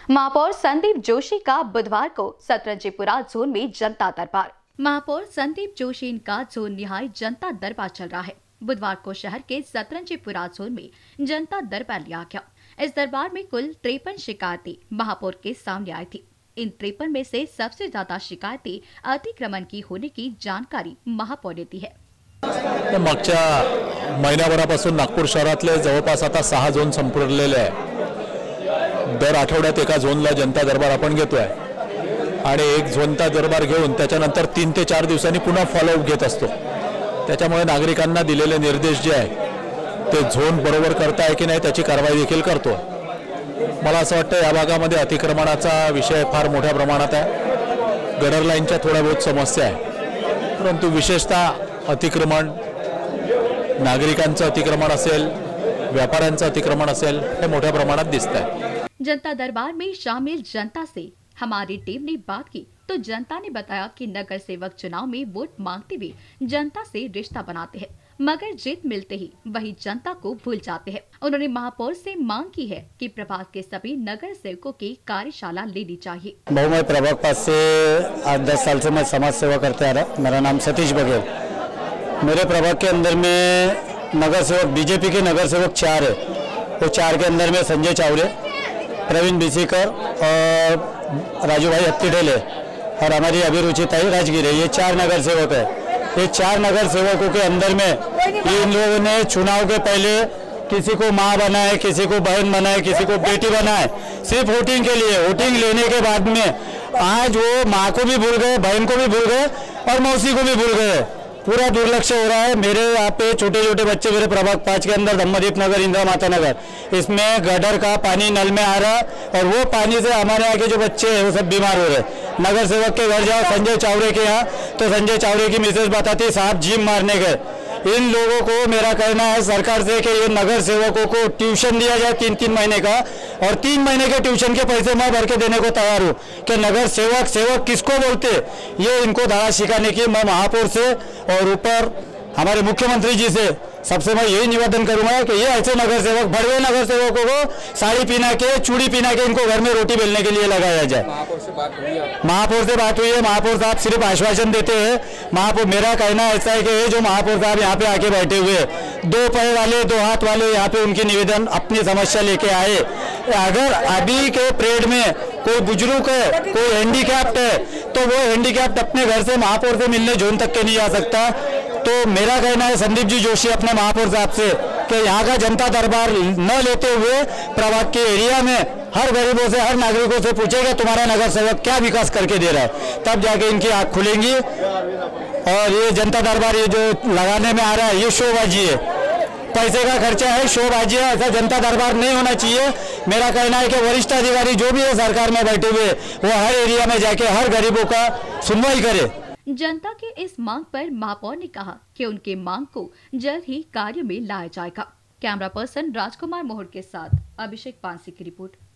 महापौर संदीप जोशी का बुधवार को सतरंजीपुरा जोन में जनता दरबार। महापौर संदीप जोशी का जोन निहाय जनता दरबार चल रहा है। बुधवार को शहर के सतरंजीपुरा जोन में जनता दरबार लिया गया। इस दरबार में कुल 53 शिकायतें महापौर के सामने आई थी। इन 53 में से सबसे ज्यादा शिकायतें अतिक्रमण की होने की जानकारी महापौर ने दी है। मागच्या महिन्याभरापासून नागपूर शहरातले जवळपास आता 6 झोन संपलेले आहे। दर आठवड्यात एका झोनला जनता दरबार आपण घेतोय आणि एक जनता दरबार घेऊन त्याच्यानंतर 3 ते 4 दिवसांनी पुन्हा फॉलोअप घेत असतो। त्याच्यामुळे नागरिकांना दिलेले निर्देश जे आहे ते झोन बरोबर करताय की नाही त्याची कारवाई देखील करतो। मला असं वाटतं या भागामध्ये अतिक्रमणाचा विषय फार मोठ्या प्रमाणात आहे। गटर लाईनच्या थोड्या बहुत समस्या आहे, परंतु विशेषतः अतिक्रमण, नागरिकांचं अतिक्रमण असेल, व्यापाऱ्यांचं अतिक्रमण असेल, हे मोठ्या प्रमाणात दिसतंय। जनता दरबार में शामिल जनता से हमारी टीम ने बात की तो जनता ने बताया कि नगर सेवक चुनाव में वोट मांगते हुए जनता से रिश्ता बनाते हैं, मगर जीत मिलते ही वही जनता को भूल जाते हैं। उन्होंने महापौर से मांग की है कि प्रभाग के सभी नगर सेवकों की कार्यशाला लेनी चाहिए। मैं प्रभाग पास से 8-10 साल से मैं समाज सेवा करते आ रहा। मेरा नाम सतीश बघेल। मेरे प्रभाग के अंदर में नगर सेवक बीजेपी के नगर सेवक 4 है। वो 4 के अंदर में संजय चावरे, प्रवीण बीसीकर और राजू भाई हत्तीडेले और हमारी अभिरुचिताई राजगिरे, ये 4 नगर सेवक है। ये 4 नगर सेवकों के अंदर में इन लोगों ने चुनाव के पहले किसी को माँ बनाए, किसी को बहन बनाए, किसी को बेटी बनाए, सिर्फ वोटिंग के लिए। वोटिंग लेने के बाद में आज वो माँ को भी भूल गए, बहन को भी भूल गए और मौसी को भी भूल गए। पूरा दुर्लक्ष्य हो रहा है। मेरे यहाँ पे छोटे छोटे बच्चे, मेरे प्रभाग 5 के अंदर धम्मदीप नगर, इंदिरा माता नगर, इसमें गटर का पानी नल में आ रहा और वो पानी से हमारे यहाँ के जो बच्चे हैं वो सब बीमार हो रहे। नगर सेवक के घर जाओ संजय चावरे के यहाँ, तो संजय चावरे की मिसेज बताती साहब जिम मारने गए। इन लोगों को मेरा कहना है सरकार से कि ये नगर सेवकों को ट्यूशन दिया जाए 3-3 महीने का, और 3 महीने के ट्यूशन के पैसे मैं भर के देने को तैयार हूँ कि नगर सेवक किसको बोलते, ये इनको धारा सिखाने की मैं महापौर से और ऊपर हमारे मुख्यमंत्री जी से सबसे मैं यही निवेदन करूंगा कि ये ऐसे नगर सेवक, भड़वे नगर सेवकों को साड़ी पहना के, चूड़ी पहना के इनको घर में रोटी बेलने के लिए लगाया जाए। महापौर से बात हुई है। महापौर साहब सिर्फ आश्वासन देते हैं। महापौर, मेरा कहना ऐसा है कि ये जो महापौर साहब यहाँ पे आके बैठे हुए, 2 पैर वाले 2 हाथ वाले, यहाँ पे उनकी निवेदन अपनी समस्या लेके आए। अगर अभी के परेड में कोई बुजुर्ग है, कोई हैंडीकैप्ड है, तो वो हैंडीकैप्ड अपने घर से महापौर से मिलने जोन तक के नहीं आ सकता। तो मेरा कहना है संदीप जी जोशी अपने महापौर साहब से कि यहाँ का जनता दरबार न लेते हुए प्रभाग के एरिया में हर गरीबों से, हर नागरिकों से पूछेगा तुम्हारा नगर सेवक क्या विकास करके दे रहा है, तब जाके इनकी आँख खुलेंगी। और ये जनता दरबार ये जो लगाने में आ रहा है ये शोबाजी है, पैसे का खर्चा है, शोबाजी है। ऐसा जनता दरबार नहीं होना चाहिए। मेरा कहना है कि वरिष्ठ अधिकारी जो भी है सरकार में बैठे हुए, वो हर एरिया में जाके हर गरीबों का सुनवाई करे। जनता के इस मांग पर महापौर ने कहा कि उनके मांग को जल्द ही कार्य में लाया जाएगा। कैमरा पर्सन राजकुमार मोहर के साथ अभिषेक पांसी की रिपोर्ट।